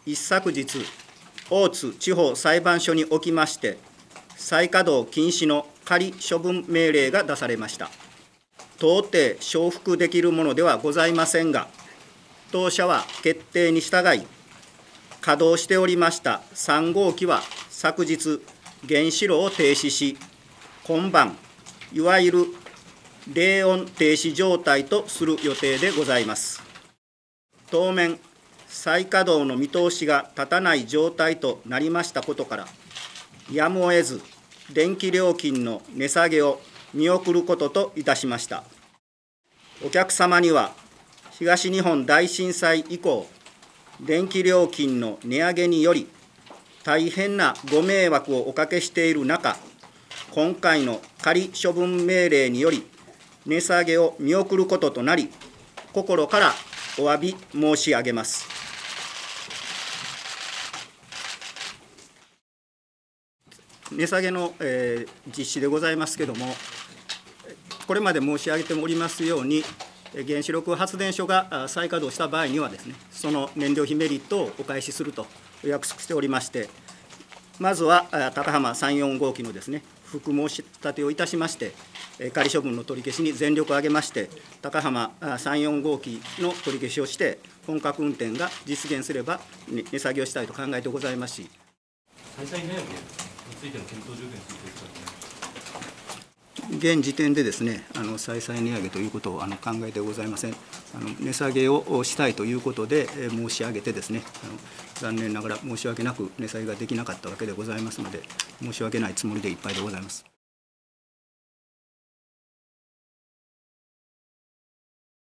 一昨日、大津地方裁判所におきまして、再稼働禁止の仮処分命令が出されました。到底承服できるものではございませんが、当社は決定に従い、稼働しておりました3号機は昨日、原子炉を停止し、今晩、いわゆる冷温停止状態とする予定でございます。当面、再稼働の見通しが立たない状態となりましたことから、やむを得ず、電気料金の値下げを見送ることといたしました。お客様には、東日本大震災以降、電気料金の値上げにより、大変なご迷惑をおかけしている中、今回の仮処分命令により、値下げを見送ることとなり、心からお詫び申し上げます。値下げの実施でございますけれども、これまで申し上げておりますように、原子力発電所が再稼働した場合にはですね、その燃料費メリットをお返しすると約束しておりまして、まずは高浜3、4号機のですね、復申し立てをいたしまして、仮処分の取り消しに全力を挙げまして、高浜3、4号機の取り消しをして、本格運転が実現すれば、値下げをしたいと考えてございますし。 再々値上げについての検討状況について伺っています。 現時点でですね、再々値上げということを考えてございません。値下げをしたいということで申し上げてですね、残念ながら申し訳なく値下げができなかったわけでございますので、申し訳ないつもりでいっぱいでございます。